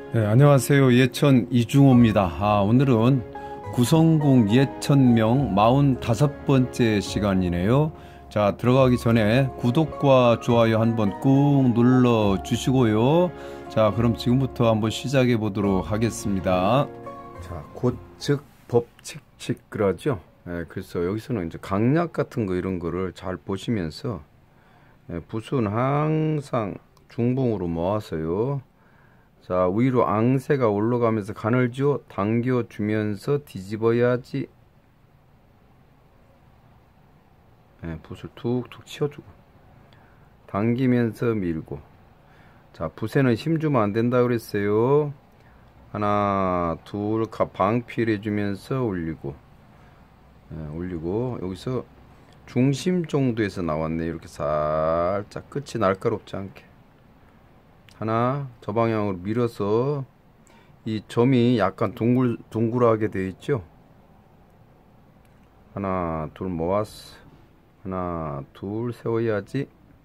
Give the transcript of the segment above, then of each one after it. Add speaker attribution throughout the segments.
Speaker 1: 네, 안녕하세요. 예천 이중호입니다. 오늘은 구성공 예천명 45번째 시간이네요. 자, 들어가기 전에 구독과 좋아요 한번 꾹 눌러 주시고요. 자, 그럼 지금부터 한번 시작해 보도록 하겠습니다. 자, 고측 법칙칙 그러죠. 그래서 여기서는 이제 강약 같은 거 이런 거를 잘 보시면서 붓은 항상 중봉으로 모아서요. 자, 위로 앙새가 올라가면서 간을 쥐어 당겨주면서 뒤집어야지. 붓을 툭툭 치워주고 당기면서 밀고. 자, 붓에는 힘주면 안된다 그랬어요. 하나 둘 방필해주면서 올리고. 올리고 여기서 중심 정도에서 나왔네. 이렇게 살짝 끝이 날카롭지 않게 하나 저 방향으로 밀어서 이 점이 약간 동글하게 되어 있죠. 하나 둘 모았어. 하나 둘 세워야지.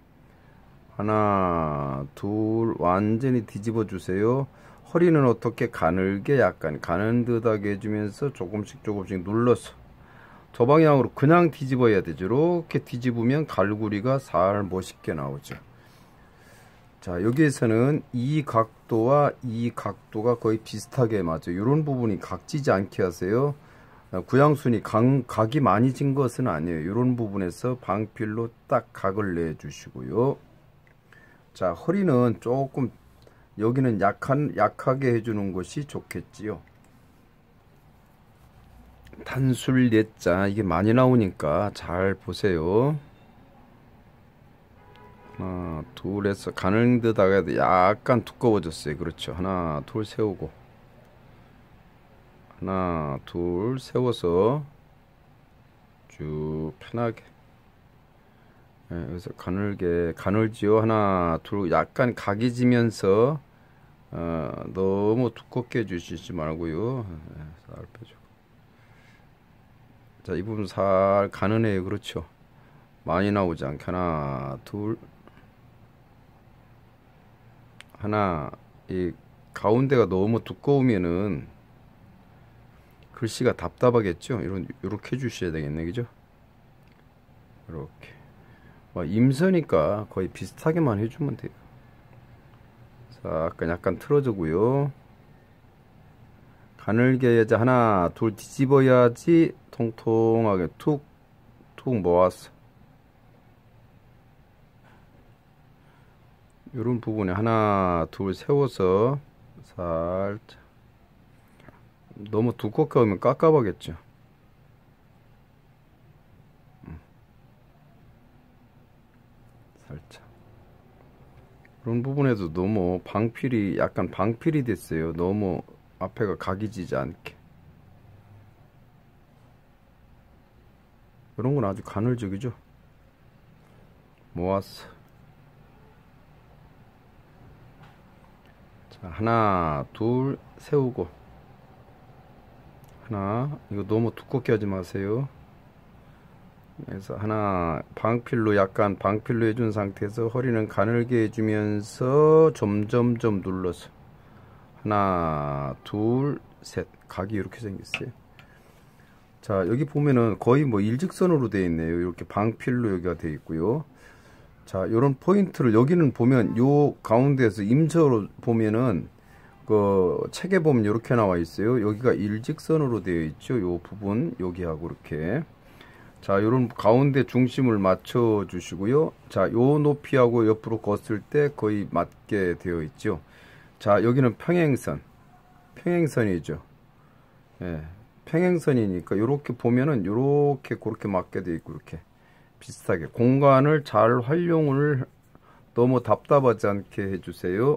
Speaker 1: 하나 둘 완전히 뒤집어 주세요. 허리는 어떻게 가늘게 약간 가는 듯하게 해주면서 조금씩 눌러서 저 방향으로 그냥 뒤집어야 되죠. 이렇게 뒤집으면 갈구리가 살 멋있게 나오죠. 자, 여기에서는 이 각도와 이 각도가 거의 비슷하게 맞아요. 이런 부분이 각지지 않게 하세요. 구양순이 각이 많이 진 것은 아니에요. 이런 부분에서 방필로 딱 각을 내주시고요. 자, 허리는 조금 여기는 약하게 해주는 것이 좋겠지요. 단술 넷자 이게 많이 나오니까 잘 보세요. 하나 둘에서 가는 듯 하게 약간 두꺼워졌어요. 그렇죠. 하나 둘 세우고 하나 둘 세워서 쭉 편하게. 여기서 가늘지요. 하나 둘 약간 각이 지면서 너무 두껍게 해주시지 말고요. 살 빼주고. 자, 이 부분 살 가늘해요. 그렇죠. 많이 나오지 않게 하나 둘 하나. 이 가운데가 너무 두꺼우면은 글씨가 답답하겠죠. 이렇게 해주셔야 되겠네. 그죠? 이렇게 임서니까 거의 비슷하게만 해주면 돼요. 자, 약간 틀어주고요. 가늘게 해야지. 하나 둘 뒤집어야지 통통하게 툭툭 모았어. 이런 부분에 하나 둘 세워서 살짝. 너무 두껍게 하면 깝깝하겠죠. 살짝 이런 부분에도 너무 약간 방필이 됐어요. 너무 앞에가 각이 지지 않게. 이런 건 아주 가늘적이죠. 모았어. 자, 하나 둘 세우고. 하나 이거 너무 두껍게 하지 마세요. 그래서 하나 약간 방필로 해준 상태에서 허리는 가늘게 해주면서 점점점 눌러서 하나 둘 셋. 각이 이렇게 생겼어요. 자, 여기 보면은 거의 뭐 일직선으로 되어 있네요. 이렇게 방필로 여기가 되어 있고요. 자, 요런 포인트를 여기는 보면 요 가운데에서 임서로 보면은 그 책에 보면 이렇게 나와 있어요. 여기가 일직선으로 되어 있죠. 요 부분 여기하고 이렇게. 자, 요런 가운데 중심을 맞춰 주시고요. 자, 요 높이하고 옆으로 걷을 때 거의 맞게 되어 있죠. 자, 여기는 평행선이죠. 평행선이니까 요렇게 보면은 요렇게 그렇게 맞게 되어 있고 이렇게 비슷하게 공간을 잘 활용을 너무 답답하지 않게 해주세요.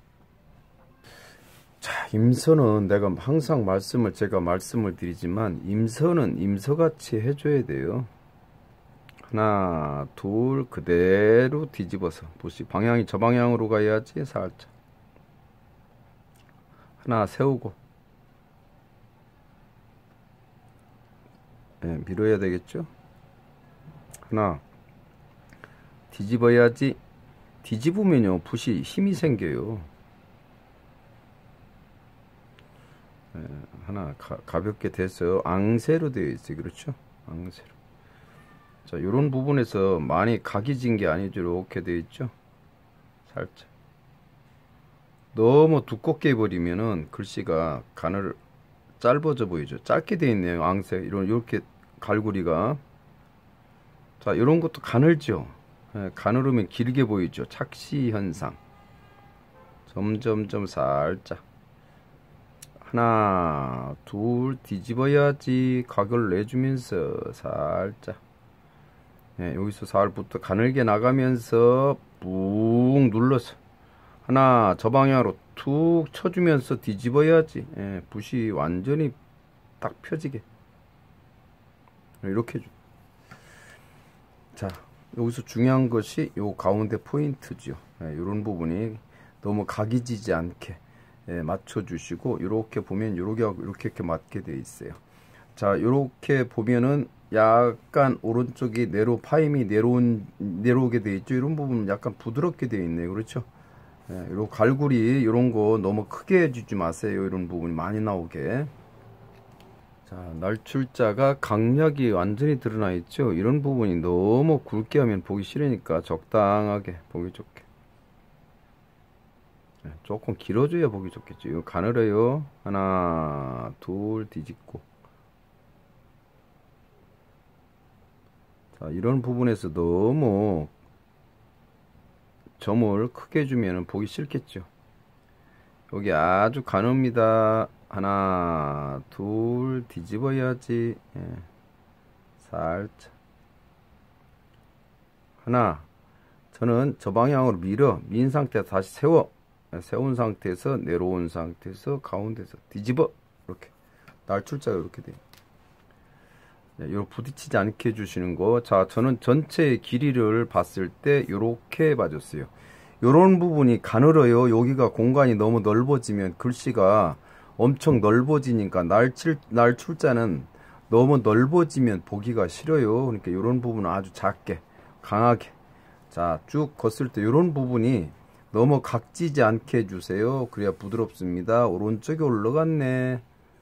Speaker 1: 자, 임선은 내가 항상 제가 말씀을 드리지만 임선은 임서같이 해줘야 돼요. 하나 둘 그대로 뒤집어서 보시. 방향이 저 방향으로 가야지. 살짝 하나 세우고. 밀어야 되겠죠. 하나 뒤집어야지. 뒤집으면요 붓이 힘이 생겨요. 하나 가볍게 돼서 앙세로 되어 있어요. 그렇죠? 앙세로. 자, 이런 부분에서 많이 각이 진 게 아니죠. 이렇게 되어 있죠. 살짝. 너무 두껍게 해버리면은 글씨가 가늘 짧아져 보이죠. 짧게 되어 있네요. 앙세. 이렇게 갈고리가. 자, 이런 것도 가늘죠. 가늘으면 길게 보이죠. 착시 현상. 점점점 살짝. 하나, 둘, 뒤집어야지. 각을 내주면서 살짝. 여기서 살부터 가늘게 나가면서 뿡 눌러서. 하나, 저 방향으로 툭 쳐주면서 뒤집어야지. 붓이 완전히 딱 펴지게. 이렇게 해줘. 자, 여기서 중요한 것이 요 가운데 포인트죠. 이런 부분이 너무 각이 지지 않게 맞춰주시고, 이렇게 보면 이렇게 하고 이렇게 맞게 돼 있어요. 자, 이렇게 보면은 약간 오른쪽이 파임이 내려오게 돼 있죠. 이런 부분은 약간 부드럽게 돼 있네요. 그렇죠? 요 갈고리 이런 거 너무 크게 해주지 마세요. 이런 부분이 많이 나오게. 자, 날출자가 강약이 완전히 드러나 있죠. 이런 부분이 너무 굵게 하면 보기 싫으니까 적당하게 보기 좋게. 조금 길어져야 보기 좋겠죠. 이거 가늘어요. 하나, 둘, 뒤집고. 자, 이런 부분에서 너무 점을 크게 주면 보기 싫겠죠. 여기 아주 가늡니다. 하나, 둘, 뒤집어야지. 살짝. 하나, 저는 저 방향으로 민 상태에서 다시 세운 상태에서 내려온 상태에서 가운데서 뒤집어. 이렇게. 날출자가 이렇게 돼요. 이렇게 부딪히지 않게 해주시는 거. 자, 저는 전체의 길이를 봤을 때 이렇게 봐줬어요. 요런 부분이 가늘어요. 여기가 공간이 너무 넓어지면 글씨가 엄청 넓어지니까 날출자는 너무 넓어지면 보기가 싫어요. 그러니까 이런 부분은 아주 작게 강하게. 자, 쭉 걷을 때 이런 부분이 너무 각지지 않게 해주세요. 그래야 부드럽습니다. 오른쪽에 올라갔네.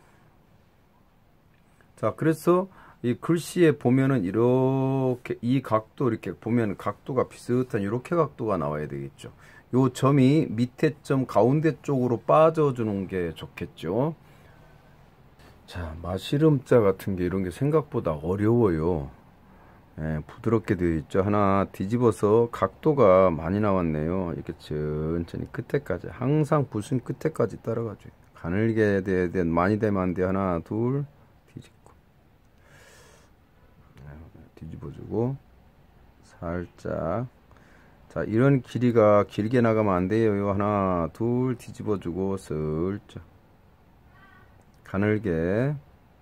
Speaker 1: 자, 그래서 이 글씨에 보면은 이렇게 이 각도 이렇게 보면 각도가 비슷한 이렇게 각도가 나와야 되겠죠. 요 점이 밑에 점 가운데 쪽으로 빠져주는 게 좋겠죠. 자, 마시름자 같은 게 이런 게 생각보다 어려워요. 부드럽게 되어 있죠. 하나 뒤집어서 각도가 많이 나왔네요. 이렇게 천천히 끝에까지 항상 붓은 끝에까지 따라가줘요. 가늘게 돼야 돼. 많이 되면 안 돼. 하나 둘 뒤집고 뒤집어주고 살짝. 자, 이런 길이가 길게 나가면 안 돼요. 하나 둘 뒤집어주고 슬쩍 가늘게.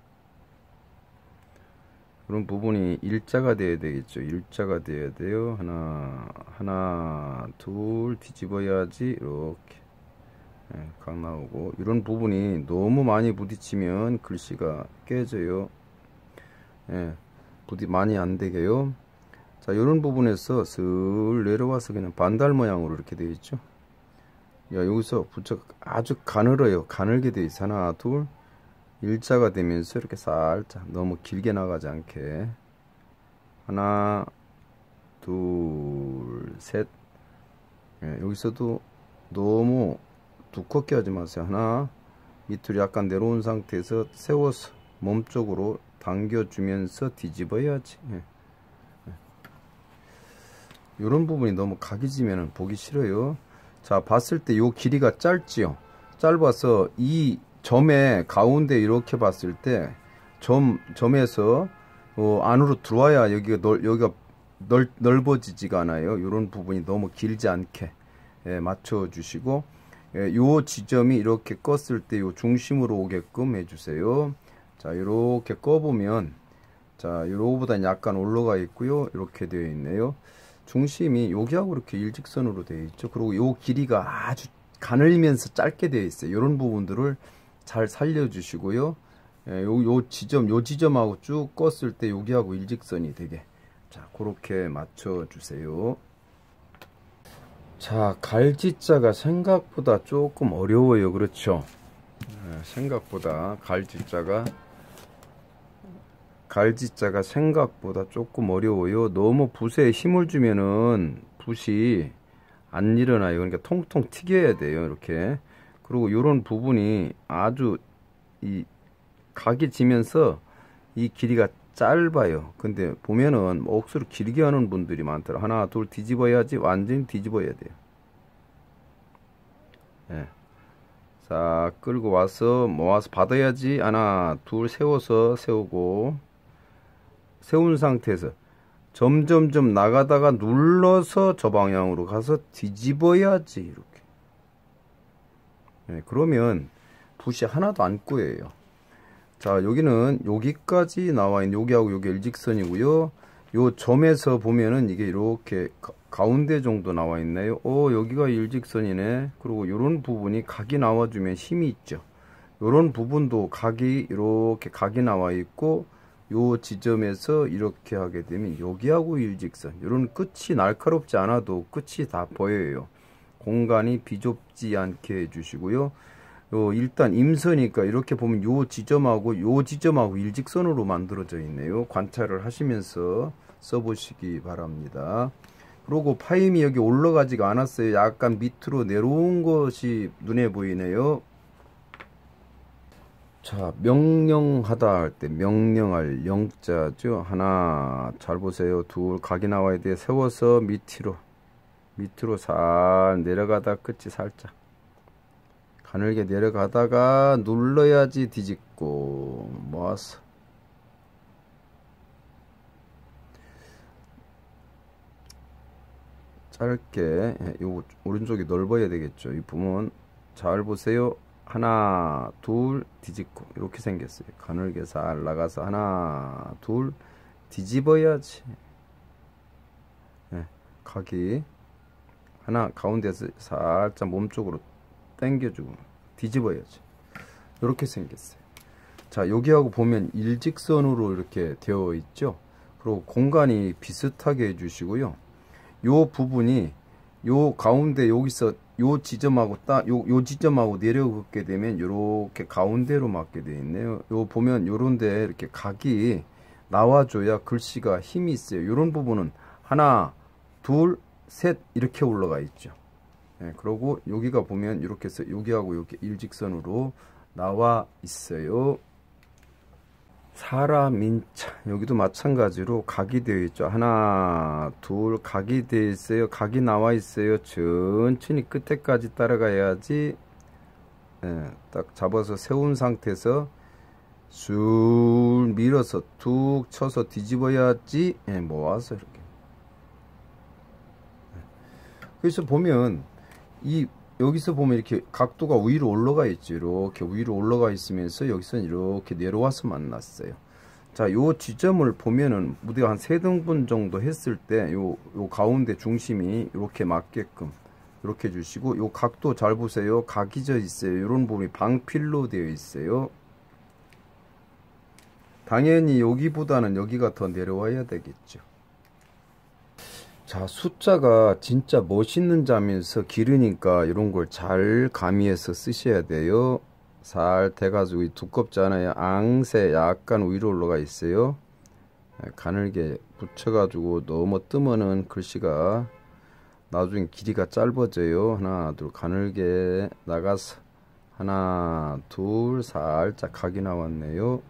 Speaker 1: 그런 부분이 일자가 돼야 되겠죠. 일자가 돼야 돼요. 하나 둘 뒤집어야지. 이렇게 각 나오고. 이런 부분이 너무 많이 부딪히면 글씨가 깨져요. 부디 많이 안 되게요. 자, 이런 부분에서 슬 내려와서 그냥 반달 모양으로 이렇게 되어 있죠. 야, 여기서 부쩍 아주 가늘어요. 가늘게 되어 있어. 하나 둘 일자가 되면서 이렇게 살짝 너무 길게 나가지 않게. 하나 둘 셋. 여기서도 너무 두껍게 하지 마세요. 하나 밑으로 약간 내려온 상태에서 세워서 몸쪽으로 당겨주면서 뒤집어야지. 이런 부분이 너무 각이 지면 보기 싫어요. 자, 봤을 때 요 길이가 짧지요. 짧아서 이 점의 가운데 이렇게 봤을 때 점에서 안으로 들어와야 여기가 넓어지지가 않아요. 이런 부분이 너무 길지 않게 맞춰 주시고, 요 지점이 이렇게 껐을 때 요 중심으로 오게끔 해주세요. 자, 이렇게 꺼보면, 자, 요거보다 약간 올라가 있고요. 이렇게 되어 있네요. 중심이 여기하고 이렇게 일직선으로 되어 있죠. 그리고 요 길이가 아주 가늘면서 짧게 되어 있어요. 이런 부분들을 잘 살려주시고요. 요 지점하고 쭉 껐을 때 여기하고 일직선이 되게. 자, 그렇게 맞춰주세요. 자, 갈지자가 생각보다 조금 어려워요. 그렇죠? 생각보다 갈지자가 생각보다 조금 어려워요. 너무 붓에 힘을 주면은 붓이 안 일어나요. 그러니까 통통 튀겨야 돼요. 이렇게. 그리고 이런 부분이 아주 이 각이 지면서 이 길이가 짧아요. 근데 보면은 억수로 길게 하는 분들이 많더라. 하나 둘 뒤집어야지. 완전히 뒤집어야 돼요. 예. 싹 끌고 와서 모아서 받아야지. 하나 둘 세워서 세우고, 세운 상태에서 점점점 나가다가 눌러서 저 방향으로 가서 뒤집어야지. 이렇게. 예, 그러면 붓이 하나도 안 꼬여요. 자, 여기는 여기까지 나와 있는, 여기하고 여기 일직선이고요. 요 점에서 보면은 이게 이렇게 가운데 정도 나와 있나요? 여기가 일직선이네. 그리고 요런 부분이 각이 나와주면 힘이 있죠. 요런 부분도 각이 이렇게 각이 나와 있고, 요 지점에서 이렇게 하게 되면 여기하고 일직선, 요런 끝이 날카롭지 않아도 끝이 다 보여요. 공간이 비좁지 않게 해주시고요. 일단 임선이니까 이렇게 보면 요 지점하고 일직선으로 만들어져 있네요. 관찰을 하시면서 써보시기 바랍니다. 그리고 파임이 여기 올라가지가 않았어요. 약간 밑으로 내려온 것이 눈에 보이네요. 자, 명령하다 할 때 명령할 영자죠. 하나, 잘 보세요. 둘, 각이 나와야 돼. 세워서 밑으로 살 내려가다 끝이 살짝 가늘게 내려가다가 눌러야지 뒤집고 모아서 짧게. 요 오른쪽이 넓어야 되겠죠. 이 부분 잘 보세요. 하나 둘 뒤집고 이렇게 생겼어요. 가늘게 살 나가서 하나 둘 뒤집어야지. 각이 하나 가운데서 살짝 몸쪽으로 당겨주고 뒤집어야지. 이렇게 생겼어요. 자, 여기하고 보면 일직선으로 이렇게 되어 있죠. 그리고 공간이 비슷하게 해주시고요. 요 부분이 요 가운데 여기서 요 지점하고 요 지점하고 내려오게 되면 요렇게 가운데로 맞게 되어 있네요. 요 보면 요런데 이렇게 각이 나와줘야 글씨가 힘이 있어요. 요런 부분은 하나 둘 셋 이렇게 올라가 있죠. 그리고 여기가 보면 이렇게 해서 여기하고 여기 일직선으로 나와 있어요. 사람 인자 여기도 마찬가지로 각이 되어 있죠. 하나 둘 각이 되어 있어요. 각이 나와 있어요. 천천히 끝에까지 따라가야지. 딱 잡아서 세운 상태에서 술 밀어서 툭 쳐서 뒤집어야지. 모아서 이렇게. 그래서 보면 여기서 보면 이렇게 각도가 위로 올라가 있죠. 이렇게 위로 올라가 있으면서 여기서 이렇게 내려와서 만났어요. 자, 요 지점을 보면은 우리가 한 3등분 정도 했을 때 요 가운데 중심이 이렇게 맞게끔 이렇게 주시고, 요 각도 잘 보세요. 각이 져 있어요. 이런 부분이 방필로 되어 있어요. 당연히 여기보다는 여기가 더 내려와야 되겠죠. 자, 숫자가 진짜 멋있는 자면서 길으니까 이런 걸 잘 가미해서 쓰셔야 돼요. 살 돼가지고 두껍지 않아요. 앙새 약간 위로 올라가 있어요. 가늘게 붙여가지고 너무 뜨면은 글씨가 나중에 길이가 짧아져요. 하나 둘 가늘게 나가서 하나 둘 살짝 각이 나왔네요.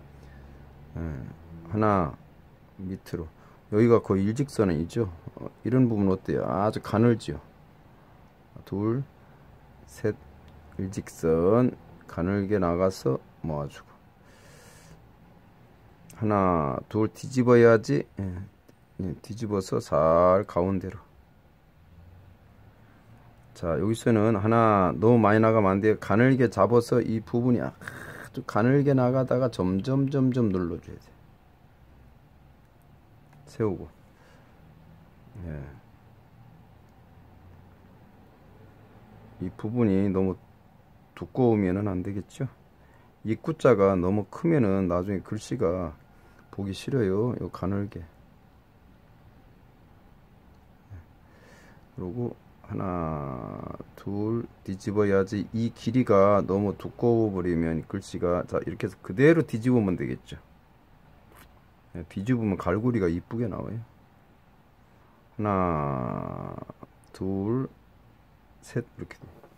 Speaker 1: 하나 밑으로 여기가 거의 일직선이죠. 이런 부분 어때요? 아주 가늘지요. 둘, 셋, 일직선 가늘게 나가서 모아주고 하나, 둘 뒤집어야지. 뒤집어서 살 가운데로. 자, 여기서는 하나 너무 많이 나가면 안 돼요. 가늘게 잡아서 이 부분이 아주 가늘게 나가다가 점점 눌러줘야 돼요. 세우고. 이 부분이 너무 두꺼우면은 안 되겠죠. 입구자가 너무 크면은 나중에 글씨가 보기 싫어요. 요 가늘게. 그리고 하나, 둘, 뒤집어야지. 이 길이가 너무 두꺼워 버리면 글씨가, 자, 이렇게 해서 그대로 뒤집으면 되겠죠. 뒤집으면 갈고리가 이쁘게 나와요. 하나, 둘, 셋, 이렇게.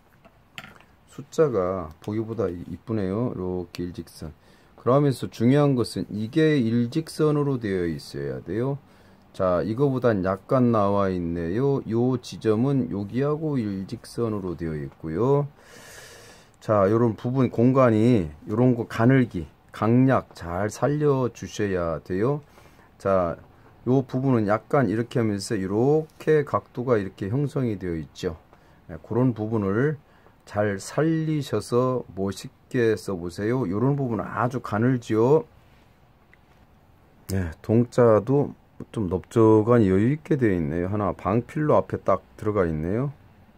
Speaker 1: 숫자가 보기보다 이쁘네요. 이렇게 일직선. 그러면서 중요한 것은 이게 일직선으로 되어 있어야 돼요. 자, 이거보단 약간 나와 있네요. 요 지점은 여기하고 일직선으로 되어 있고요. 자, 요런 부분 공간이 요런 거 가늘기, 강약 잘 살려 주셔야 돼요. 자, 요 부분은 약간 이렇게 하면서 이렇게 각도가 이렇게 형성이 되어 있죠. 네, 그런 부분을 잘 살리셔서 멋있게 써보세요. 요런 부분은 아주 가늘지요. 네, 동자도 좀 넓적한 여유 있게 되어 있네요. 하나 방필로 앞에 딱 들어가 있네요.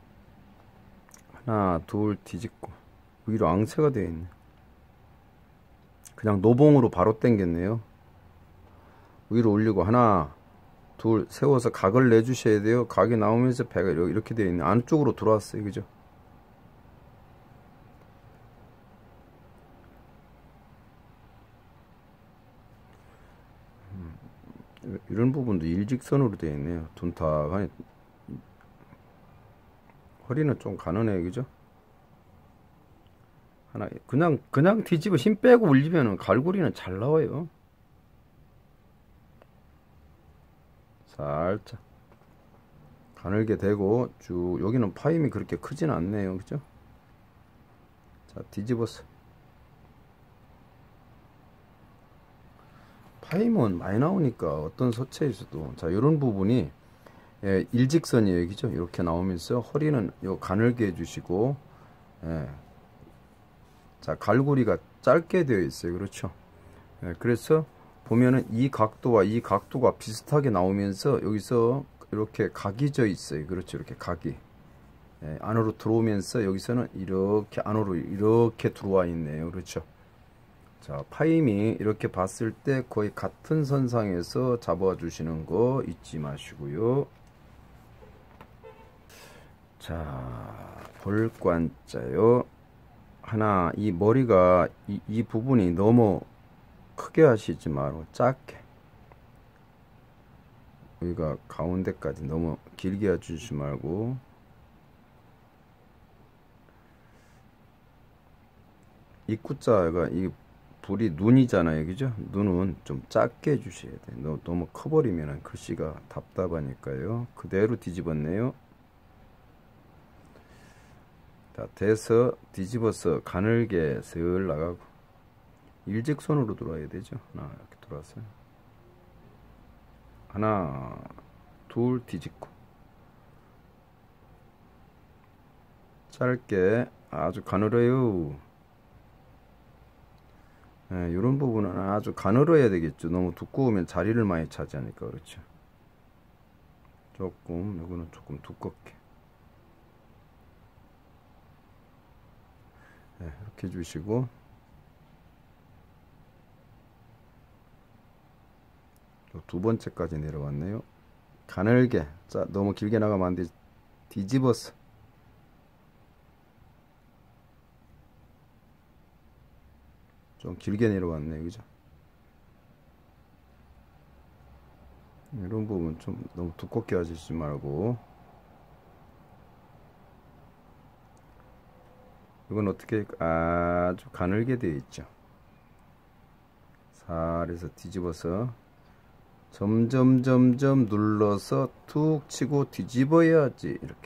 Speaker 1: 하나 둘 뒤집고 위로 앙세가 되어 있네. 그냥 노봉으로 바로 당겼네요. 위로 올리고 하나 둘 세워서 각을 내주셔야 돼요. 각이 나오면서 배가 이렇게 되어 있네. 안쪽으로 들어왔어요. 그죠? 이런 부분도 일직선으로 되어 있네요. 둔탁하니. 허리는 좀 가느네요. 그죠? 하나 그냥 뒤집어 힘 빼고 올리면은 갈고리는 잘 나와요. 살짝 가늘게 되고 쭉. 여기는 파임이 그렇게 크진 않네요. 그죠? 자, 뒤집어서. 파임은 많이 나오니까 어떤 서체에서도. 자, 이런 부분이 일직선이에요. 그죠? 이렇게 나오면서 허리는 요 가늘게 해주시고, 자, 갈고리가 짧게 되어 있어요. 그렇죠? 그래서 보면은 이 각도와 이 각도가 비슷하게 나오면서 여기서 이렇게 각이 져 있어요. 그렇죠? 이렇게 각이 안으로 들어오면서 여기서는 이렇게 안으로 이렇게 들어와 있네요. 그렇죠? 자, 파임이 이렇게 봤을 때 거의 같은 선상에서 잡아 주시는 거 잊지 마시고요. 자, 볼관자요. 하나, 이 머리가 이 부분이 너무 크게 하시지 말고 작게. 여기가 가운데까지 너무 길게 해주시지 말고. 입구자가 이 불이 눈이잖아요. 그죠? 눈은 좀 작게 해주셔야 돼요. 너무 커버리면 글씨가 답답하니까요. 그대로 뒤집었네요. 자, 돼서 뒤집어서 가늘게 슬 나가고 일직선으로 들어와야 되죠. 하나 이렇게 들어왔어요. 하나 둘 뒤집고 짧게 아주 가늘어요. 이런 부분은 아주 가늘어야 되겠죠. 너무 두꺼우면 자리를 많이 차지하니까. 그렇죠? 조금 이거는 조금 두껍게 이렇게 해주시고, 두 번째까지 내려왔네요. 가늘게. 자, 너무 길게 나가면 안 돼. 뒤집어서 좀 길게 내려왔네. 그죠? 이런 부분 좀 너무 두껍게 하시지 말고. 이건 어떻게 아주 가늘게 되어 있죠. 살에서 뒤집어서 점점 눌러서 툭 치고 뒤집어야지. 이렇게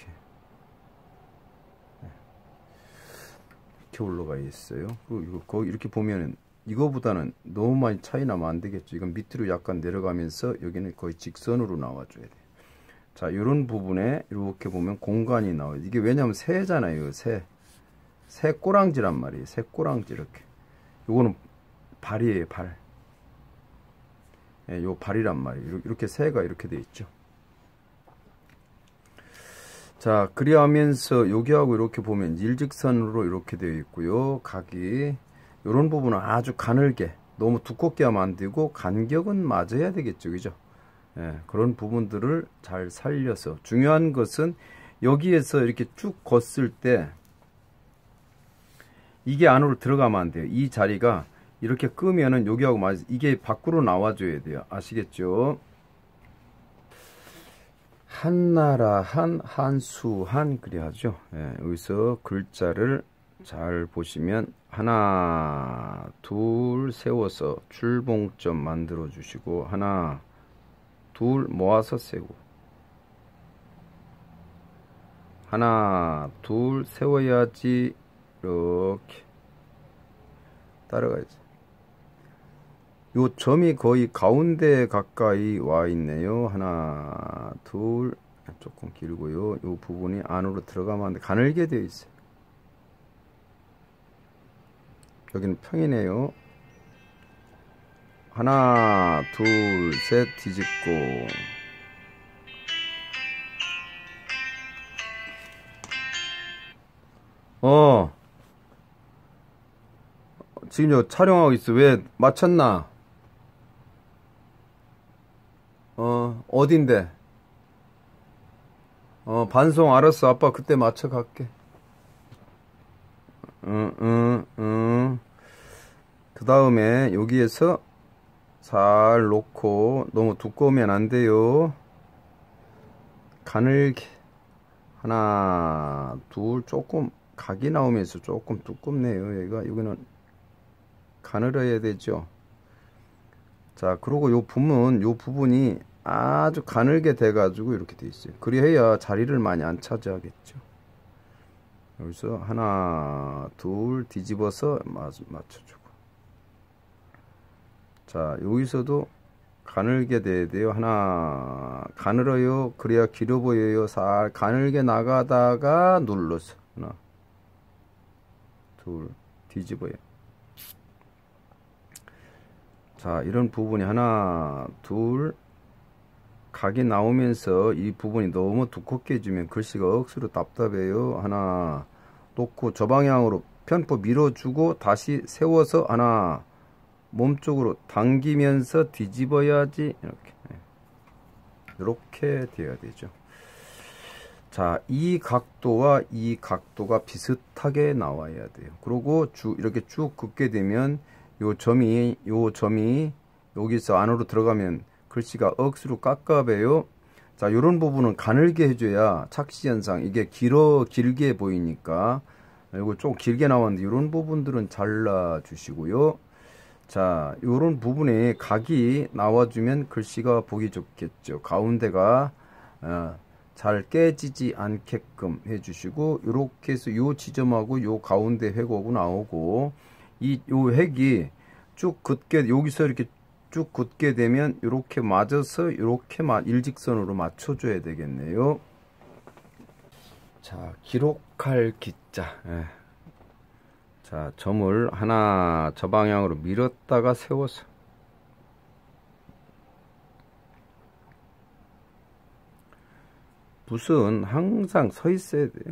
Speaker 1: 올라가 있어요. 그리고 이거 거기 이렇게 보면은 이거보다는 너무 많이 차이 나면 안 되겠죠. 이건 밑으로 약간 내려가면서 여기는 거의 직선으로 나와줘야 돼요. 자, 이런 부분에 이렇게 보면 공간이 나와요. 이게 왜냐면 새잖아요. 새 꼬랑지란 말이에요. 새 꼬랑지. 이렇게 요거는 발이에요. 발. 요 발이란 말이에요. 이렇게 새가 이렇게 돼 있죠. 자, 그리하면서 여기하고 이렇게 보면 일직선으로 이렇게 되어 있고요. 각이 요런 부분은 아주 가늘게, 너무 두껍게 하면 안 되고 간격은 맞아야 되겠죠. 그죠? 그런 부분들을 잘 살려서, 중요한 것은 여기에서 이렇게 쭉 걷을 때 이게 안으로 들어가면 안 돼요. 이 자리가 이렇게 끄면은 여기하고 맞아 이게 밖으로 나와줘야 돼요. 아시겠죠? 한나라 한, 한수 한 그래 하죠. 예, 여기서 글자를 잘 보시면 하나 둘 세워서 줄봉점 만들어 주시고 하나 둘 모아서 세고 하나 둘 세워야지. 이렇게 따라가야지. 요 점이 거의 가운데 가까이 와 있네요. 하나 둘 조금 길고요. 요 부분이 안으로 들어가면 안 돼. 가늘게 되어 있어요. 여기는 평이네요. 하나 둘 셋 뒤집고 지금 저 촬영하고 있어. 왜 맞췄나? 어딘데? 반송 알았어. 아빠 그때 맞춰 갈게. 그 다음에 여기에서 잘 놓고 너무 두꺼우면 안 돼요. 가늘게 하나 둘 조금 각이 나오면서 조금 두껍네요. 여기는 가늘어야 되죠. 자, 그리고 요 부분이 아주 가늘게 돼 가지고 이렇게 돼 있어요. 그리해야 자리를 많이 안 차지하겠죠. 여기서 하나 둘 뒤집어서 맞춰주고 자, 여기서도 가늘게 돼야 돼요. 하나 가늘어요. 그래야 길어 보여요. 살 가늘게 나가다가 눌러서 하나 둘 뒤집어요. 자, 이런 부분이 하나 둘 각이 나오면서 이 부분이 너무 두껍게 해주면 글씨가 억수로 답답해요. 하나 놓고 저 방향으로 편법 밀어주고 다시 세워서 하나 몸쪽으로 당기면서 뒤집어야지. 이렇게 되어야 되죠. 자, 이 각도와 이 각도가 비슷하게 나와야 돼요. 그리고 이렇게 쭉 긋게 되면 요 점이 여기서 안으로 들어가면 글씨가 억수로 깝깝해요. 자, 요런 부분은 가늘게 해줘야 착시 현상, 이게 길게 보이니까 이거 좀 길게 나왔는데 요런 부분들은 잘라 주시고요. 자, 요런 부분에 각이 나와주면 글씨가 보기 좋겠죠. 가운데가 잘 깨지지 않게끔 해주시고, 요렇게 해서 요 지점하고 요 가운데 획하고 나오고, 요 획이 쭉 긋게, 여기서 이렇게 쭉 긋게 되면 요렇게 맞아서 요렇게 일직선으로 맞춰줘야 되겠네요. 자, 기록할 기자. 자, 점을 하나 저 방향으로 밀었다가 세워서 붓은 항상 서 있어야 돼요.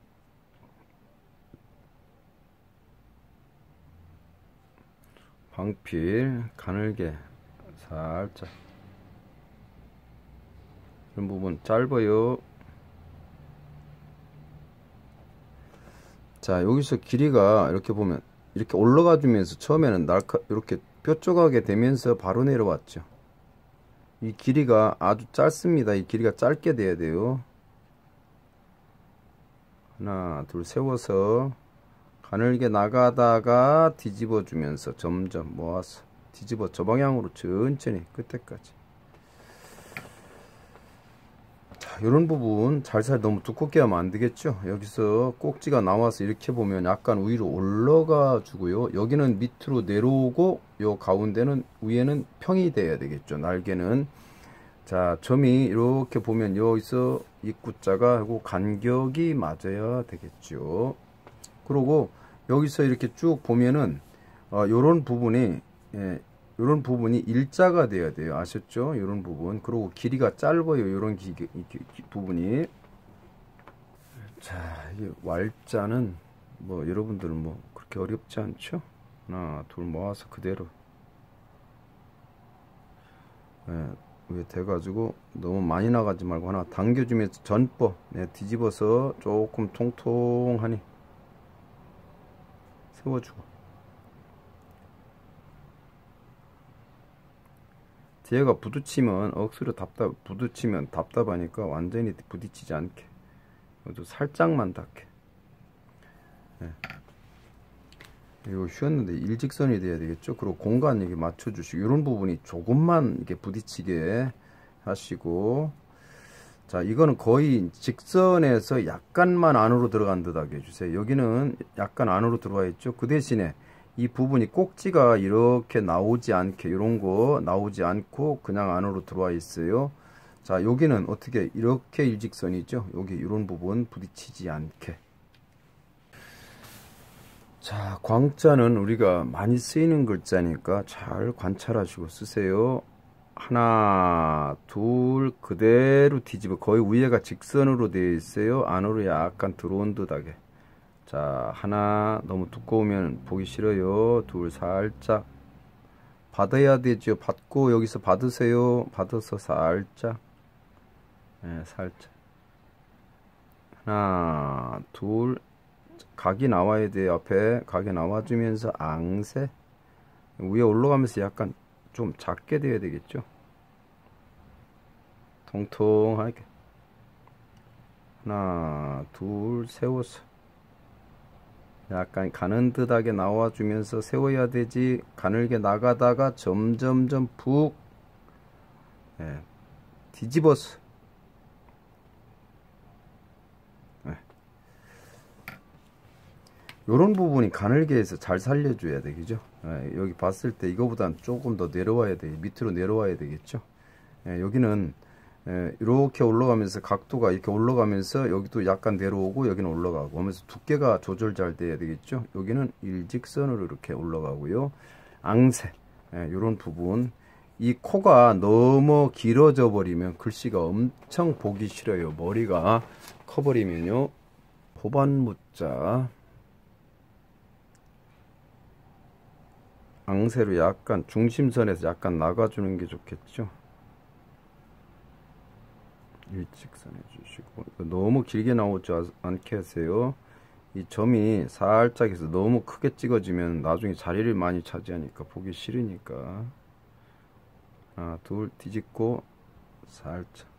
Speaker 1: 방필 가늘게 살짝 이런 부분 짧아요. 자, 여기서 길이가 이렇게 보면 이렇게 올라가 주면서 처음에는 이렇게 뾰족하게 되면서 바로 내려왔죠. 이 길이가 아주 짧습니다. 이 길이가 짧게 돼야 돼요. 하나 둘 세워서 가늘게 나가다가 뒤집어 주면서 점점 모아서 뒤집어 저 방향으로 천천히 끝에까지. 자, 요런 부분 살살 너무 두껍게 하면 안 되겠죠. 여기서 꼭지가 나와서 이렇게 보면 약간 위로 올라가 주고요. 여기는 밑으로 내려오고 요 가운데는 위에는 평이 돼야 되겠죠. 날개는. 자, 점이 이렇게 보면 여기서 입구자가 하고 간격이 맞아야 되겠죠. 그리고 여기서 이렇게 쭉 보면은 요런 부분이 요런 부분이 일자가 돼야 돼요. 아셨죠? 요런 부분. 그리고 길이가 짧아요. 요런 부분이. 자, 이 왈자는 뭐 여러분들은 뭐 그렇게 어렵지 않죠? 하나 둘 모아서 그대로 위에 대가지고 너무 많이 나가지 말고 하나 당겨주면서 전법 뒤집어서 조금 통통하니 세워주고, 뒤에가 부딪히면 억수로 부딪히면 답답하니까 완전히 부딪히지 않게 이것도 살짝만 닿게. 이거 휘었는데 일직선이 돼야 되겠죠. 그리고 공간 이게 맞춰주시고, 이런 부분이 조금만 이렇게 부딪히게 하시고, 자, 이거는 거의 직선에서 약간만 안으로 들어간 듯하게 해주세요. 여기는 약간 안으로 들어와 있죠. 그 대신에 이 부분이 꼭지가 이렇게 나오지 않게, 이런 거 나오지 않고 그냥 안으로 들어와 있어요. 자, 여기는 어떻게 이렇게 일직선이죠. 여기 이런 부분 부딪히지 않게. 자, 광자는 우리가 많이 쓰이는 글자니까 잘 관찰하시고 쓰세요. 하나, 둘, 그대로 뒤집어. 거의 위에가 직선으로 되어 있어요. 안으로 약간 들어온 듯하게. 자, 하나, 너무 두꺼우면 보기 싫어요. 둘, 살짝 받아야 되죠. 받고 여기서 받으세요. 받아서 살짝, 살짝. 하나, 둘, 각이 나와야 돼요. 앞에 각이 나와주면서 앙세. 위에 올라가면서 약간 좀 작게 돼야 되겠죠. 통통하게. 하나, 둘, 세워서 약간 가는 듯하게 나와주면서 세워야 되지. 가늘게 나가다가 점점점 푹 뒤집어서 요런 부분이 가늘게 해서 잘 살려줘야 되겠죠. 여기 봤을 때 이거보단 조금 더 내려와야 돼. 밑으로 내려와야 되겠죠. 여기는 이렇게 올라가면서 각도가 이렇게 올라가면서 여기도 약간 내려오고 여기는 올라가고 하면서 두께가 조절 잘 돼야 되겠죠. 여기는 일직선으로 이렇게 올라가고요. 앙세, 요런 부분. 이 코가 너무 길어져 버리면 글씨가 엄청 보기 싫어요. 머리가 커버리면요. 호반무자 앙세로 약간 중심선에서 약간 나가주는 게 좋겠죠. 일직선 해주시고, 너무 길게 나오지 않게 하세요. 이 점이 살짝 해서 너무 크게 찍어지면 나중에 자리를 많이 차지하니까 보기 싫으니까. 하나, 둘, 뒤집고 살짝.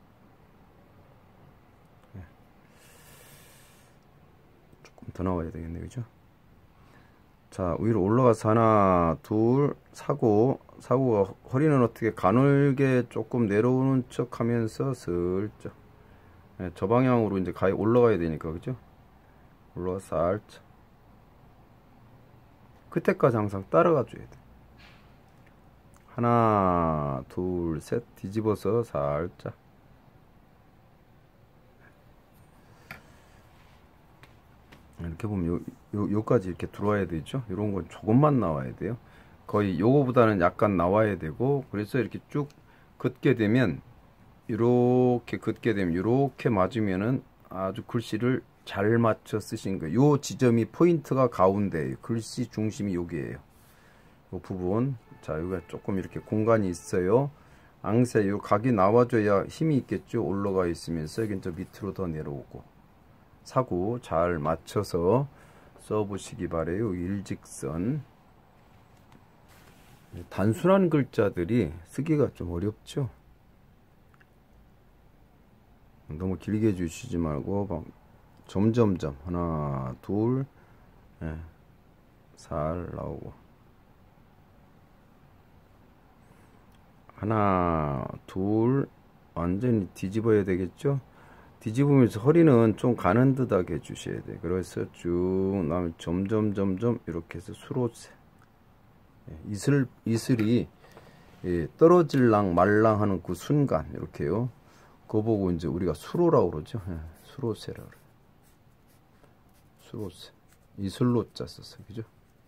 Speaker 1: 조금 더 나와야 되겠네, 그죠? 자, 위로 올라가서 하나, 둘, 사고가 허리는 어떻게 가늘게 조금 내려오는 척 하면서 슬쩍. 저 방향으로 이제 올라가야 되니까, 그죠? 올라가 살짝. 끝에까지 항상 따라가 줘야 돼. 하나, 둘, 셋, 뒤집어서 살짝. 이렇게 보면 요까지 이렇게 들어와야 되죠. 이런 건 조금만 나와야 돼요. 거의 요거보다는 약간 나와야 되고, 그래서 이렇게 쭉 긋게 되면, 이렇게 긋게 되면 이렇게 맞으면은 아주 글씨를 잘 맞춰 쓰신 거예요. 요 지점이 포인트가 가운데예요. 글씨 중심이 여기에요. 요 부분. 자, 여기가 조금 이렇게 공간이 있어요. 앙세 요 각이 나와줘야 힘이 있겠죠. 올라가 있으면서 여긴 저 밑으로 더 내려오고. 사고 잘 맞춰서 써보시기 바래요. 일직선. 단순한 글자들이 쓰기가 좀 어렵죠. 너무 길게 해주시지 말고 막 점점점 하나 둘 살 나오고 하나 둘 완전히 뒤집어야 되겠죠. 뒤집으면서 허리는 좀 가는 듯하게 해주셔야 돼요. 그래서 쭉 나면 점점점점 이렇게 해서 수로세. 이슬이 떨어질랑 말랑 하는 그 순간 이렇게요. 그거 보고 이제 우리가 수로라고 그러죠. 수로세라 그래요. 수로세. 이슬로자 썼어요. 그죠?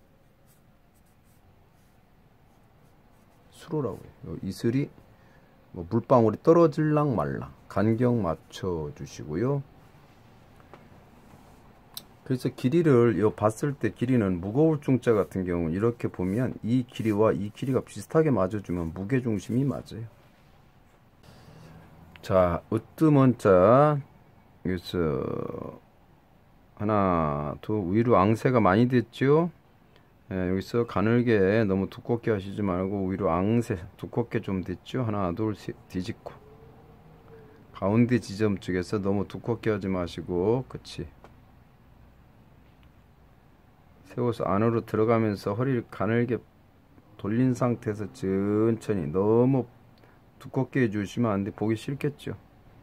Speaker 1: 수로라고 해요. 이슬이 뭐 물방울이 떨어질랑 말랑 간격 맞춰 주시고요. 그래서 길이를 봤을 때 길이는 무거울 중자 같은 경우는 이렇게 보면 이 길이와 이 길이가 비슷하게 맞아주면 무게중심이 맞아요. 자, 으뜸은 자, 여기서 하나, 둘, 위로 앙세가 많이 됐죠? 예, 여기서 가늘게 너무 두껍게 하시지 말고 위로 앙세 두껍게 좀 됐죠? 하나, 둘, 셋, 뒤집고. 가운데 지점 쪽에서 너무 두껍게 하지 마시고, 그치. 세워서 안으로 들어가면서 허리를 가늘게 돌린 상태에서 천천히 너무 두껍게 해주시면 안 돼. 보기 싫겠죠.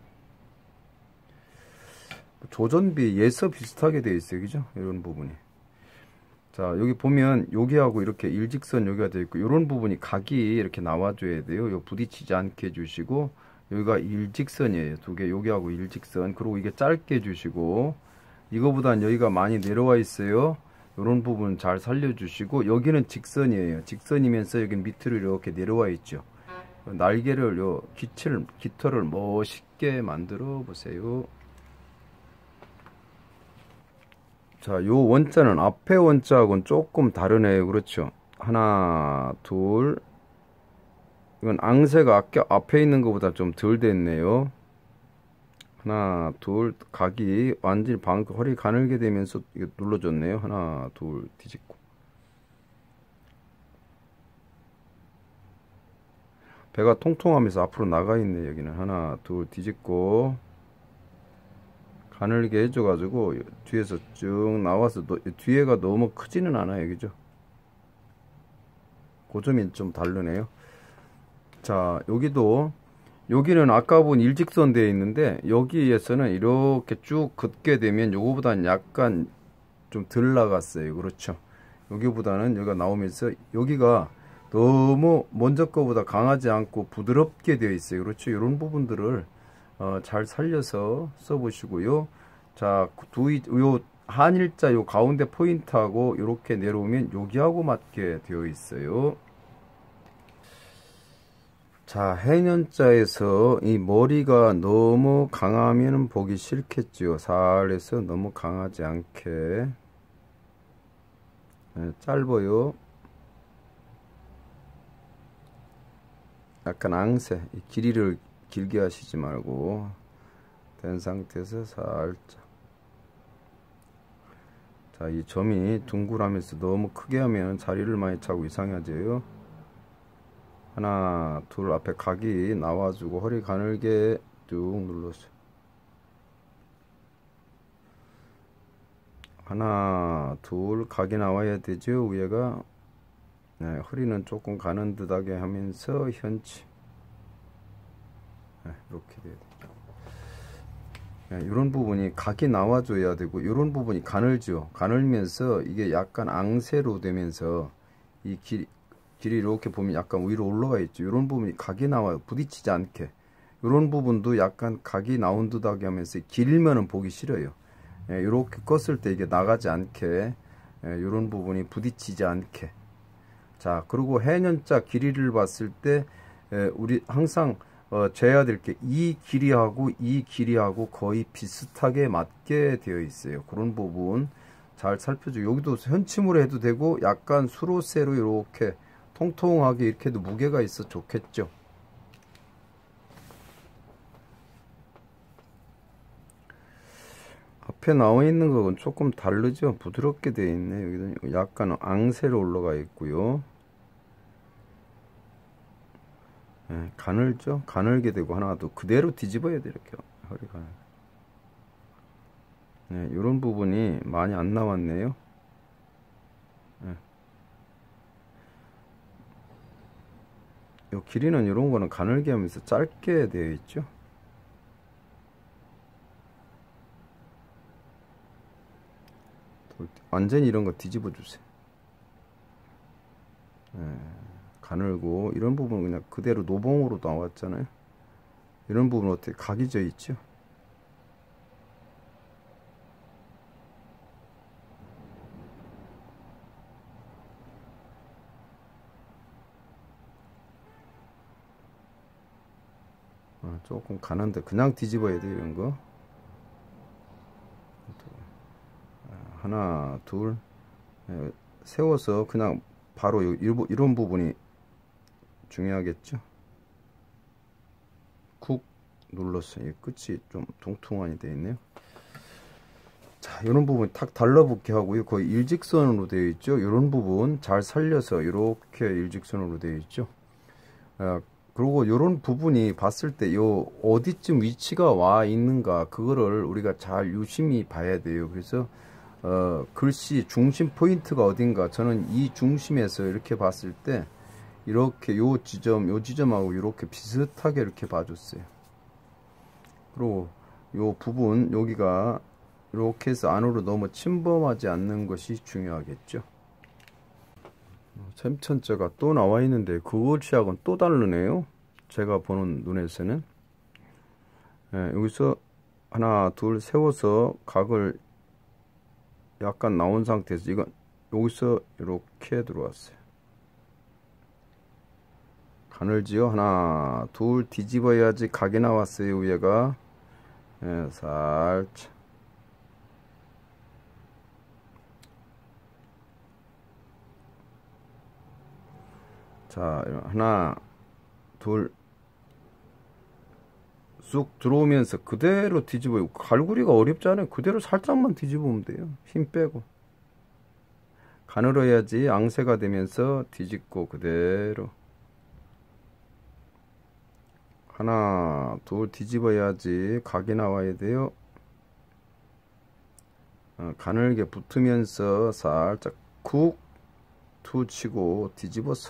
Speaker 1: 조전비 예서 비슷하게 되어 있어요. 그죠? 이런 부분이. 자, 여기 보면 여기하고 이렇게 일직선 여기가 되어 있고 이런 부분이 각이 이렇게 나와줘야 돼요. 요 부딪히지 않게 해주시고 여기가 일직선이에요. 두 개 여기하고 일직선. 그리고 이게 짧게 해주시고 이거보단 여기가 많이 내려와 있어요. 이런 부분 잘 살려주시고 여기는 직선이에요. 직선이면서 여기 밑으로 이렇게 내려와 있죠. 날개를 요 깃털을 멋있게 만들어 보세요. 자, 요 원자는 앞에 원자하고는 조금 다르네요. 그렇죠? 하나, 둘. 이건 앙세가 앞에 있는 것보다 좀 덜 됐네요. 하나, 둘. 각이 완전히 허리 가늘게 되면서 이거 눌러줬네요. 하나, 둘. 뒤집고. 배가 통통하면서 앞으로 나가 있네. 여기는 하나, 둘. 뒤집고. 가늘게 해줘가지고 뒤에서 쭉 나와서 뒤에가 너무 크지는 않아요. 그죠? 그 점이 좀 다르네요. 자, 여기는 아까 본 일직선 되어 있는데 여기에서는 이렇게 쭉 긋게 되면 요거보다는 약간 좀 덜 나갔어요. 그렇죠? 여기보다는 여기가 나오면서 여기가 너무 먼저 거보다 강하지 않고 부드럽게 되어 있어요. 그렇죠? 이런 부분들을 잘 살려서 써보시고요. 자, 요 한일자 요 가운데 포인트하고 이렇게 내려오면 여기하고 맞게 되어 있어요. 자, 해년자에서 이 머리가 너무 강하면 보기 싫겠죠. 살에서 너무 강하지 않게. 네, 짧아요. 약간 앙세, 이 길이를 길게 하시지 말고 된 상태에서 살짝. 자, 이 점이 둥글하면서 너무 크게 하면 자리를 많이 차고 이상해져요. 하나, 둘, 앞에 각이 나와주고 허리 가늘게 쭉 눌러서. 하나, 둘, 각이 나와야 되죠. 위에가. 네, 허리는 조금 가는 듯하게 하면서 현치. 네, 이렇게 돼야 돼요. 네, 이런 부분이 각이 나와줘야 되고 이런 부분이 가늘죠. 가늘면서 이게 약간 앙세로 되면서 이 길이 이렇게 보면 약간 위로 올라가 있죠. 이런 부분이 각이 나와요. 부딪히지 않게. 이런 부분도 약간 각이 나온 듯하게 하면서 길면은 보기 싫어요. 예, 이렇게 껐을 때 이게 나가지 않게, 이런 부분이 부딪히지 않게. 자, 그리고 해년자 길이를 봤을 때 우리 항상 재야 될 게 이 길이하고 거의 비슷하게 맞게 되어 있어요. 그런 부분 잘 살펴줘. 여기도 현침으로 해도 되고 약간 수로세로 이렇게 통통하게 이렇게 해도 무게가 있어 좋겠죠. 앞에 나와 있는 거는 조금 다르죠. 부드럽게 되어 있네. 여기는 약간 앙세로 올라가 있고요. 네, 가늘죠. 가늘게 되고 하나 더 그대로 뒤집어야 돼. 이렇게 허리가. 네, 이런 부분이 많이 안 나왔네요. 네. 요 길이는 이런 거는 가늘게 하면서 짧게 되어 있죠. 완전히 이런 거 뒤집어 주세요. 네, 가늘고 이런 부분은 그냥 그대로 노봉으로 나왔잖아요. 이런 부분은 어떻게 각이 져 있죠. 조금 가는데 그냥 뒤집어야 돼. 이런 거 하나 둘 세워서 그냥 바로 이런 부분이 중요하겠죠. 쿡 눌렀어요. 끝이 좀 퉁퉁하니 되어 있네요. 자, 이런 부분 탁 달라붙게 하고요. 거의 일직선으로 되어 있죠. 이런 부분 잘 살려서 이렇게 일직선으로 되어 있죠. 그리고 이런 부분이 봤을 때 요 어디쯤 위치가 와 있는가 그거를 우리가 잘 유심히 봐야 돼요. 그래서 글씨 중심 포인트가 어딘가, 저는 이 중심에서 이렇게 봤을 때 이렇게 요 지점하고 이렇게 비슷하게 이렇게 봐줬어요. 그리고 요 부분 여기가 이렇게 해서 안으로 너무 침범하지 않는 것이 중요하겠죠. 샘천자가 또 나와 있는데 그것이하고는 또 다르네요. 제가 보는 눈에서는. 여기서 하나 둘 세워서 각을 약간 나온 상태에서 이건 여기서 이렇게 들어왔어요. 가늘지요. 하나 둘 뒤집어야지 각이 나왔어요. 위에가 살짝. 자, 하나 둘 쑥 들어오면서 그대로 뒤집어요. 갈고리가 어렵지 않아요. 그대로 살짝만 뒤집으면 돼요. 힘 빼고. 가늘어야지 앙세가 되면서 뒤집고 그대로. 하나 둘 뒤집어야지 각이 나와야 돼요. 가늘게 붙으면서 살짝 쿡 투 치고 뒤집어서.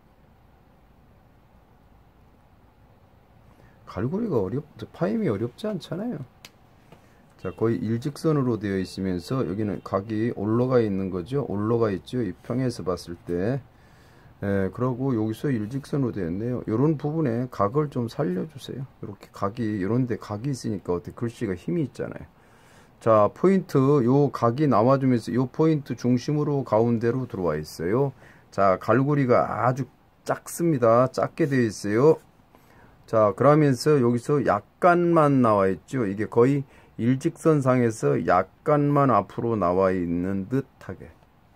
Speaker 1: 갈고리가 파임이 어렵지 않잖아요. 자, 거의 일직선으로 되어 있으면서 여기는 각이 올라가 있는 거죠. 올라가 있죠. 이 평에서 봤을 때. 그러고 여기서 일직선으로 되어 있네요. 이런 부분에 각을 좀 살려주세요. 이렇게 각이, 이런데 각이 있으니까 어떻게 글씨가 힘이 있잖아요. 자, 포인트, 요 각이 나와주면서 요 포인트 중심으로 가운데로 들어와 있어요. 자, 갈고리가 아주 작습니다. 작게 되어 있어요. 자, 그러면서 여기서 약간만 나와 있죠. 이게 거의 일직선상에서 약간만 앞으로 나와 있는 듯하게.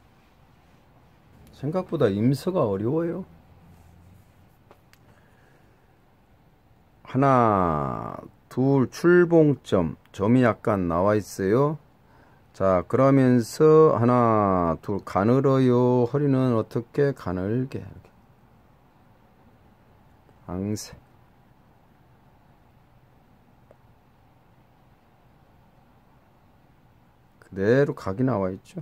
Speaker 1: 생각보다 임서가 어려워요. 하나 둘 출봉점, 점이 약간 나와 있어요. 자, 그러면서 하나 둘 가늘어요. 허리는 어떻게 가늘게 앙세. 그대로 각이 나와 있죠.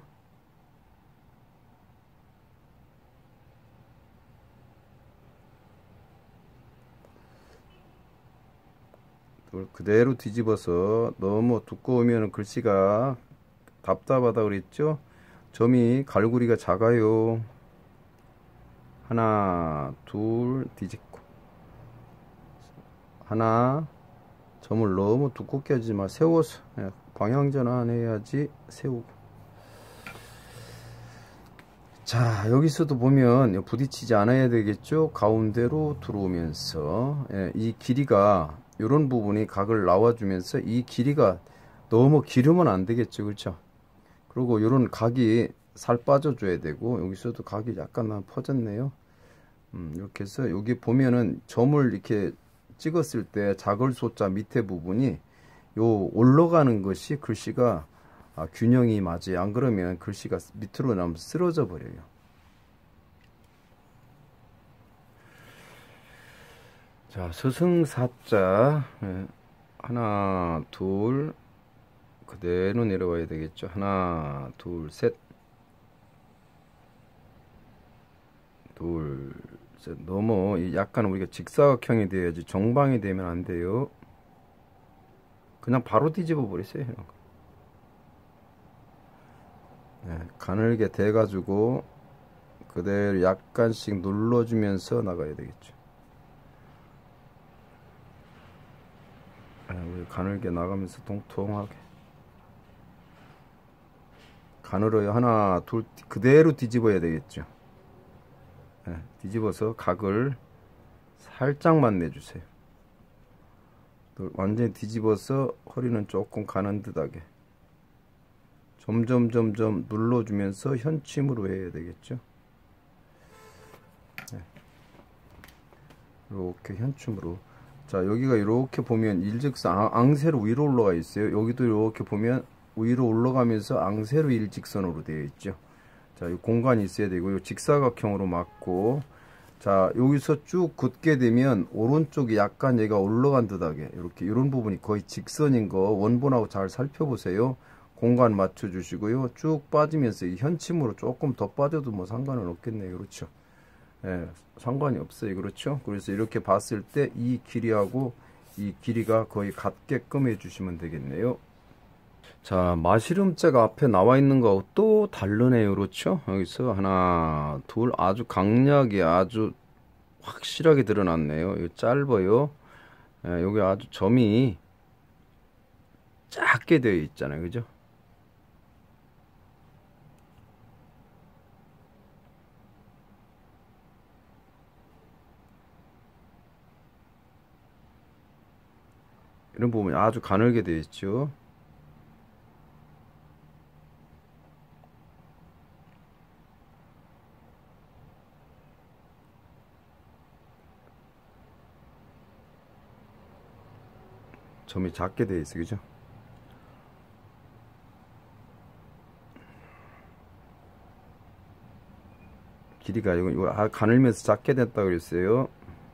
Speaker 1: 그대로 뒤집어서, 너무 두꺼우면 글씨가 답답하다 그랬죠. 점이 갈고리가 작아요. 하나 둘 뒤집고, 하나 점을 너무 두껍게 하지 마. 세워서 방향전환 해야지. 세우고. 자, 여기서도 보면 부딪히지 않아야 되겠죠. 가운데로 들어오면서 이 길이가, 이런 부분이 각을 나와주면서 이 길이가 너무 길으면 안 되겠죠. 그렇죠? 그리고 이런 각이 살 빠져줘야 되고, 여기서도 각이 약간 퍼졌네요. 이렇게 해서 여기 보면은 점을 이렇게 찍었을 때 자글소자 밑에 부분이 요 올라가는 것이 글씨가 균형이 맞아요. 안 그러면 글씨가 밑으로 나면 쓰러져 버려요. 자, 서승사자 하나 둘 그대로 내려와야 되겠죠. 하나 둘 셋, 둘 셋. 너무 약간 우리가 직사각형이 돼야지 정방이 되면 안 돼요. 그냥 바로 뒤집어 버리세요. 가늘게 돼 가지고 그대로 약간씩 눌러주면서 나가야 되겠죠. 우리 가늘게 나가면서 통통하게. 가늘어요. 하나 둘 그대로 뒤집어야 되겠죠. 뒤집어서 각을 살짝만 내주세요. 완전히 뒤집어서 허리는 조금 가는 듯하게 점점 눌러주면서 현침으로 해야 되겠죠. 이렇게 현침으로. 자, 여기가 이렇게 보면 일직선 앙세로 위로 올라가 있어요. 여기도 이렇게 보면 위로 올라가면서 앙세로 일직선으로 되어 있죠. 자, 이 공간이 있어야 되고요. 직사각형으로 맞고, 자, 여기서 쭉 굳게 되면 오른쪽이 약간 얘가 올라간 듯하게 이렇게 이런 부분이 거의 직선인 거 원본하고 잘 살펴보세요. 공간 맞춰 주시고요. 쭉 빠지면서 이 현침으로 조금 더 빠져도 뭐 상관은 없겠네요. 그렇죠? 예, 상관이 없어요. 그렇죠? 그래서 이렇게 봤을 때 이 길이하고 이 길이가 거의 같게끔 해주시면 되겠네요. 자, 마시름자가 앞에 나와 있는 거하고 또 다르네요. 그렇죠? 여기서 하나, 둘, 아주 강약이 아주 확실하게 드러났네요. 이거 짧아요. 예, 여기 아주 점이 작게 되어 있잖아요. 그죠? 이런 부분이 아주 가늘게 되어 있죠. 점이 작게 되어 있어. 그죠? 길이가 이거 가늘면서 작게 됐다 그랬어요.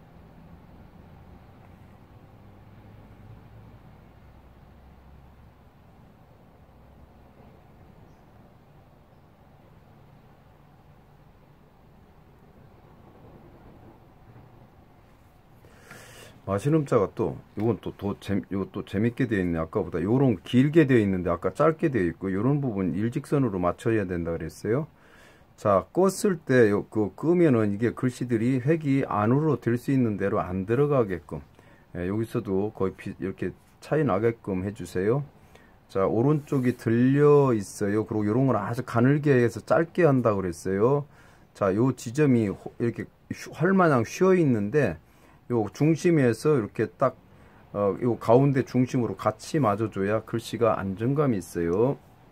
Speaker 1: 마시름자가 또 이것도 재밌게 되어 있네. 아까보다 요런 길게 되어 있는데 아까 짧게 되어 있고 요런 부분 일직선으로 맞춰야 된다 그랬어요. 자, 껐을 때 끄면은 이게 글씨들이 획이 안으로 될 수 있는 대로 안 들어가게끔, 예, 여기서도 거의 이렇게 차이 나게끔 해주세요. 자, 오른쪽이 들려 있어요. 그리고 요런 걸 아주 가늘게 해서 짧게 한다 그랬어요. 자, 요 지점이 이렇게 활마냥 휘어 있는데 요 중심에서 이렇게 딱 요 가운데 중심으로 같이 맞아줘야 글씨가 안정감이 있어요.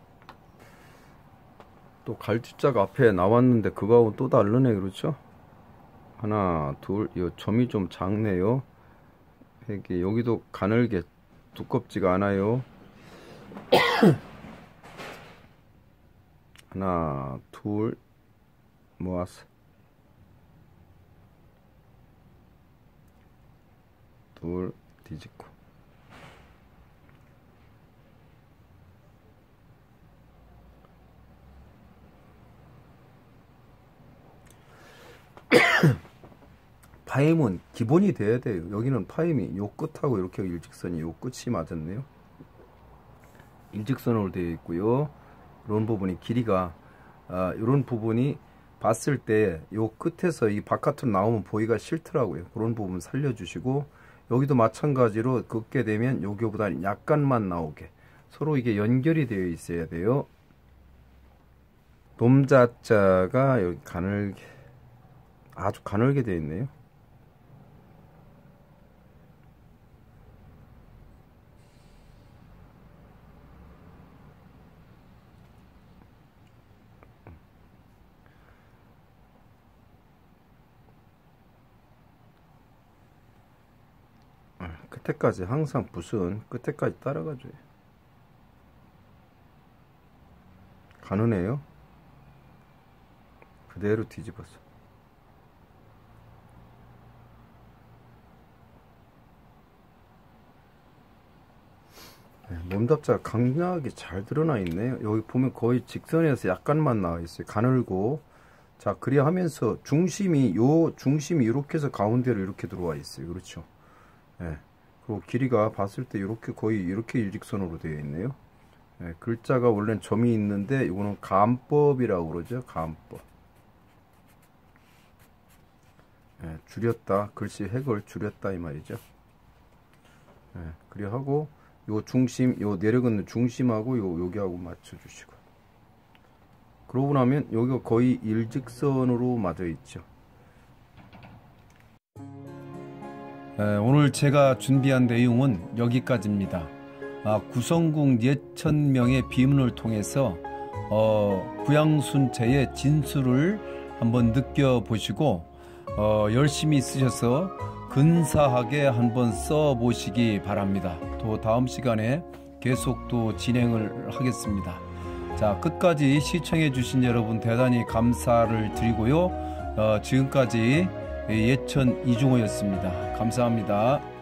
Speaker 1: 또 갈짓자가 앞에 나왔는데 그거하고는 또 다르네. 그렇죠? 하나, 둘, 요 점이 좀 작네요. 이게 여기도 가늘게 두껍지가 않아요. 하나, 둘, 모아서 둘, 뒤집고. 파임은 기본이 돼야 돼요. 여기는 파임이 요 끝하고 이렇게 일직선이 요 끝이 맞았네요. 일직선으로 되어 있고요. 이런 부분이 길이가 이런 부분이 봤을 때 요 끝에서 이 바깥으로 나오면 보기가 싫더라고요. 그런 부분 살려주시고, 여기도 마찬가지로 긋게 되면 여기보다 약간만 나오게 서로 이게 연결이 되어 있어야 돼요. 놈자자가 여기 가늘게, 아주 가늘게 되어 있네요. 끝에까지 항상 붓은 끝에까지 따라가줘요. 가느네요. 그대로 뒤집어서. 몸답자가 강력하게 잘 드러나 있네요. 여기 보면 거의 직선에서 약간만 나와 있어요. 가늘고. 자, 그래야 하면서 중심이 이렇게 해서 가운데로 이렇게 들어와 있어요. 그렇죠? 예. 그리고 길이가 봤을 때 이렇게 거의 이렇게 일직선으로 되어 있네요. 예, 글자가 원래는 점이 있는데 이거는 감법이라고 그러죠. 감법. 예, 줄였다. 글씨 획을 줄였다 이 말이죠. 예, 그래 하고 요 중심, 요 내려가는 중심하고 여기하고 맞춰 주시고. 그러고 나면 여기가 거의 일직선으로 맞아 있죠. 오늘 제가 준비한 내용은 여기까지입니다. 구성국 예천명의 비문을 통해서 구양순체의 진수를 한번 느껴보시고 열심히 쓰셔서 근사하게 한번 써보시기 바랍니다. 또 다음 시간에 계속 또 진행을 하겠습니다. 자, 끝까지 시청해 주신 여러분 대단히 감사를 드리고요. 지금까지 예천 이중호였습니다. 감사합니다.